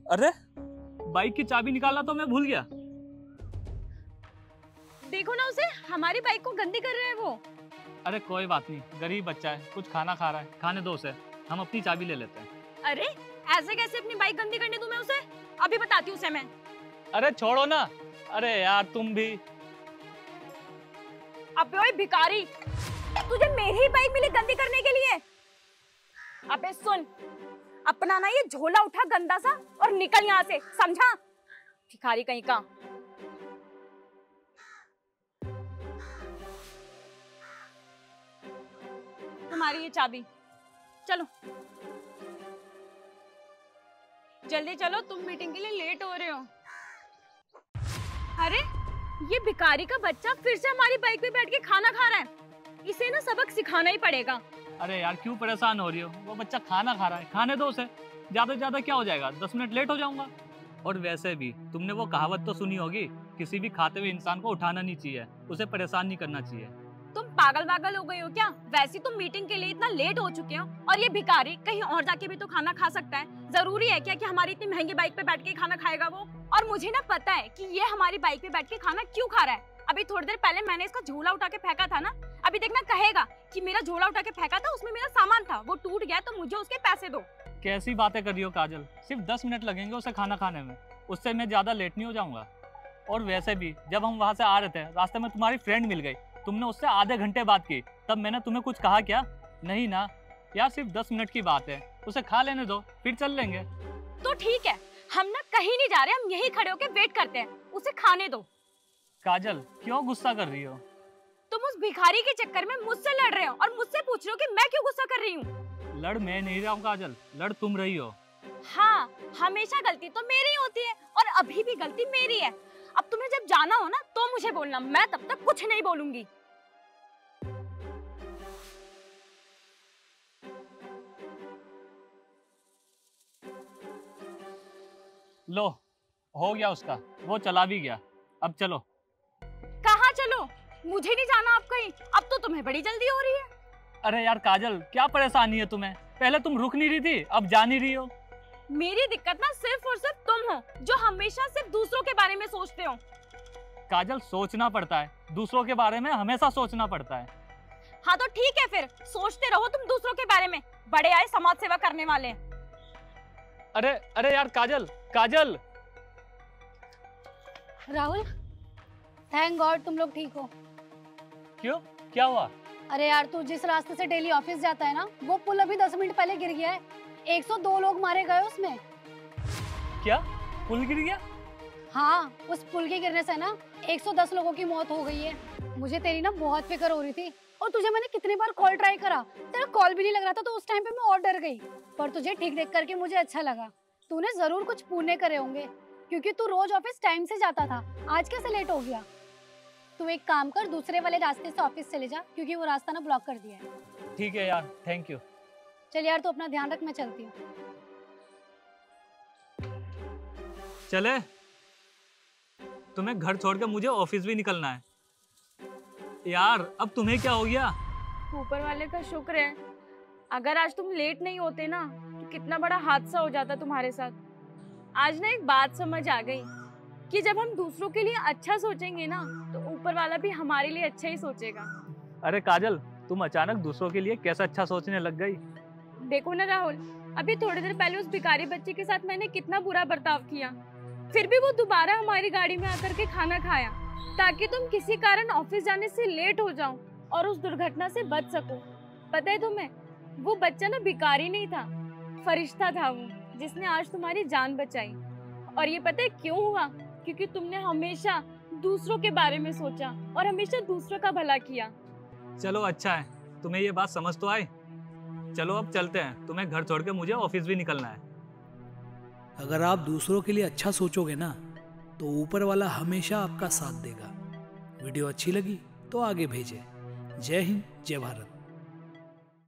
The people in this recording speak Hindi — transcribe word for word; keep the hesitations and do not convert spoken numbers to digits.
अरे बाइक की चाबी निकालना तो मैं भूल गया। देखो ना उसे, हमारी बाइक को गंदी कर रहे हैं वो। अरे कोई बात नहीं, गरीब बच्चा है, कुछ खाना खा रहा है, खाने दो उसे, हम अपनी चाबी ले लेते हैं। अरे ऐसे कैसे अपनी बाइक गंदी करने दूं मैं उसे? अभी बताती हूँ उसे मैं। अरे छोड़ो ना। अरे यार तुम भी। अबे ओए भिखारी, तुझे मेरी बाइक मिली गंदी करने के लिए? अबे सुन, अपना ना ये झोला उठा गंदा सा और निकल यहाँ से, समझा? भिखारी कहीं का। तुम्हारी ये चाबी, चलो जल्दी चलो, तुम मीटिंग के लिए लेट हो रहे हो। अरे ये भिखारी का बच्चा फिर से हमारी बाइक पे बैठ के खाना खा रहा है, इसे ना सबक सिखाना ही पड़ेगा। अरे यार क्यों परेशान हो रही हो, वो बच्चा खाना खा रहा है, खाने दो उसे। ज्यादा से ज्यादा क्या हो जाएगा, दस मिनट लेट हो जाऊंगा। और वैसे भी तुमने वो कहावत तो सुनी होगी, किसी भी खाते हुए इंसान को उठाना नहीं चाहिए, उसे परेशान नहीं करना चाहिए। तुम पागल पागल हो गई हो क्या? वैसे तुम मीटिंग के लिए इतना लेट हो चुके हो और ये भिखारी कहीं और जाके भी तो खाना खा सकता है। जरूरी है क्या कि हमारी इतनी महंगी बाइक पे बैठ के खाना खाएगा वो? और मुझे ना पता है कि ये हमारी बाइक पे बैठ के खाना क्यों खा रहा है। अभी थोड़ी देर पहले मैंने इसका झोला उठा के फेंका था ना, अभी देखना कहेगा कि मेरा झोला उठा के फेंका था, उसमें मेरा सामान था, वो टूट गया तो मुझे उसके पैसे दो। कैसी बातें कर रही हो काजल, सिर्फ दस मिनट लगेंगे उसे खाना खाने में, उससे मैं ज्यादा लेट नहीं हो जाऊंगा। और वैसे भी जब हम वहाँ से आ रहे थे, रास्ते में तुम्हारी फ्रेंड मिल गई, तुमने उससे आधे घंटे बात की, तब मैंने तुम्हें कुछ कहा क्या? नहीं ना यार, सिर्फ दस मिनट की बात है, उसे खा लेने दो, फिर चल लेंगे। तो ठीक है, हम ना कहीं नहीं जा रहे, हम यहीं खड़े होके वेट करते हैं, उसे खाने दो। काजल क्यों गुस्सा कर रही हो? तुम उस भिखारी के चक्कर में मुझसे लड़ रहे हो और मुझसे पूछ रहे हो कि मैं क्यों गुस्सा कर रही हूँ। लड़ मैं नहीं रहा हूँ काजल, लड़ तुम रही हो। हाँ, हमेशा गलती तो मेरी होती है और अभी भी गलती मेरी है। अब तुम्हें जब जाना हो ना तो मुझे बोलना, मैं तब तक कुछ नहीं बोलूंगी। लो हो गया उसका, वो चला भी गया, अब चलो। कहाँ चलो? मुझे नहीं जाना अब कहीं, अब तो तुम्हें बड़ी जल्दी हो रही है। अरे यार काजल क्या परेशानी है तुम्हें? पहले तुम रुक नहीं रही थी, अब जा नहीं रही हो। मेरी दिक्कत ना सिर्फ और सिर्फ तुम हो, जो हमेशा सिर्फ दूसरों के बारे में सोचते हो। काजल सोचना पड़ता है, दूसरों के बारे में हमेशा सोचना पड़ता है। हाँ तो ठीक है, फिर सोचते रहो तुम दूसरों के बारे में, बड़े आए समाज सेवा करने वाले। अरे अरे यार काजल, काजल। राहुल, थैंक गॉड तुम लोग ठीक हो। क्यों, क्या हुआ? अरे यार तू जिस रास्ते से डेली ऑफिस जाता है ना, वो पुल अभी दस मिनट पहले गिर गया है, एक सौ दो लोग मारे गए उसमें। क्या पुल गिर गया? हाँ, उस पुल के गिरने से ना एक सौ दस लोगों की मौत हो गई है। मुझे तेरी ना बहुत फिक्र हो रही थी और तुझे मैंने कितनी बार कॉल ट्राई करा, तेरा कॉल भी नहीं लग रहा था, तो उस टाइम पे मैं और डर गई। पर तुझे ठीक देख करके मुझे अच्छा लगा, तूने जरूर कुछ पुण्य करे होंगे, क्योंकि तू रोज ऑफिस टाइम से जाता था, आज कैसे लेट हो गया? तू एक काम कर, दूसरे वाले रास्ते से ऑफिस चले जा, क्योंकि वो रास्ता ना ब्लॉक कर दिया है। ठीक है यार, थैंक यू। चल यार तू अपना ध्यान रख, मैं चलती हूँ। चले, तुम्हें घर छोड़ के मुझे ऑफिस भी निकलना है। यार अब तुम्हें क्या हो गया? ऊपर वाले का शुक्र है, अगर आज तुम लेट नहीं होते ना तो कितना बड़ा हादसा हो जाता तुम्हारे साथ। आज ना एक बात समझ आ गई कि जब हम दूसरों के लिए अच्छा सोचेंगे ना तो ऊपर वाला भी हमारे लिए अच्छा ही सोचेगा। अरे काजल, तुम अचानक दूसरों के लिए कैसा अच्छा सोचने लग गई? देखो ना राहुल, अभी थोड़ी देर पहले उस भिखारी बच्चे के साथ मैंने कितना बुरा बर्ताव किया, फिर भी वो दोबारा हमारी गाड़ी में आकर के खाना खाया ताकि तुम किसी कारण ऑफिस जाने से लेट हो जाओ और उस दुर्घटना से बच सको। पता है तुम्हें, वो बच्चा ना भिखारी नहीं था, फरिश्ता था वो, जिसने आज तुम्हारी जान बचाई। और ये पता है क्यों हुआ? क्योंकि तुमने हमेशा दूसरों के बारे में सोचा और हमेशा दूसरों का भला किया। चलो अच्छा है, तुम्हें ये बात समझ तो आई। चलो अब चलते हैं, तुम्हें घर छोड़ के मुझे ऑफिस भी निकलना है। अगर आप दूसरों के लिए अच्छा सोचोगे ना तो ऊपर वाला हमेशा आपका साथ देगा। वीडियो अच्छी लगी तो आगे भेजें। जय हिंद, जय भारत।